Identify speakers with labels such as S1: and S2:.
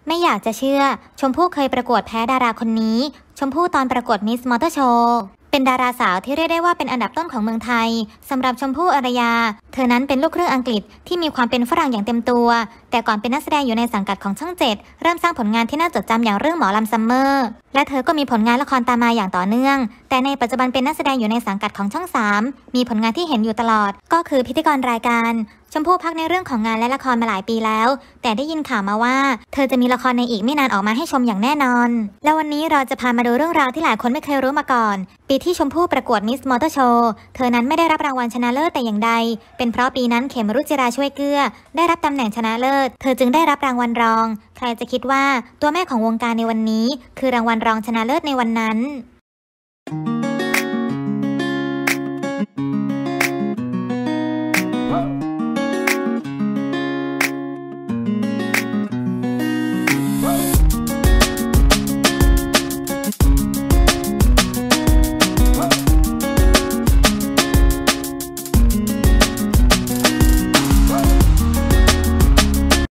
S1: ไม่อยากจะเชื่อชมพู่เคยประกวดแพ้ดาราคนนี้ชมพู่ตอนประกวดมิสมอเตอร์โชว์เป็นดาราสาวที่เรียกได้ว่าเป็นอันดับต้นของเมืองไทยสำหรับชมพู่อารยาเธอนั้นเป็นลูกครึ่งอังกฤษที่มีความเป็นฝรั่งอย่างเต็มตัวแต่ก่อนเป็นนักแสดงอยู่ในสังกัดของช่อง7เริ่มสร้างผลงานที่น่าจดจำอย่างเรื่องหมอลำซัมเมอร์และเธอก็มีผลงานละครตามมาอย่างต่อเนื่องแต่ในปัจจุบันเป็นนักแสดงอยู่ในสังกัดของช่อง3มีผลงานที่เห็นอยู่ตลอดก็คือพิธีกรรายการชมพู่พักในเรื่องของงานและละครมาหลายปีแล้วแต่ได้ยินข่าวมาว่าเธอจะมีละครในอีกไม่นานออกมาให้ชมอย่างแน่นอนแล้ววันนี้เราจะพามาดูเรื่องราวที่หลายคนไม่เคยรู้มาก่อนปีที่ชมพู่ประกวดมิสมอเตอร์โชว์เธอนั้นไม่ได้รับรางวัลชนะเลิศแต่อย่างใดเป็นเพราะปีนั้นเขมรุจิราช่วยเกื้อได้รับตำแหน่งชนะเลิศเธอจึงได้รับรางวัลรองใครจะคิดว่าตัวแม่ของวงการในวันนี้คือรางวัลรองชนะเลิศในวันนั้น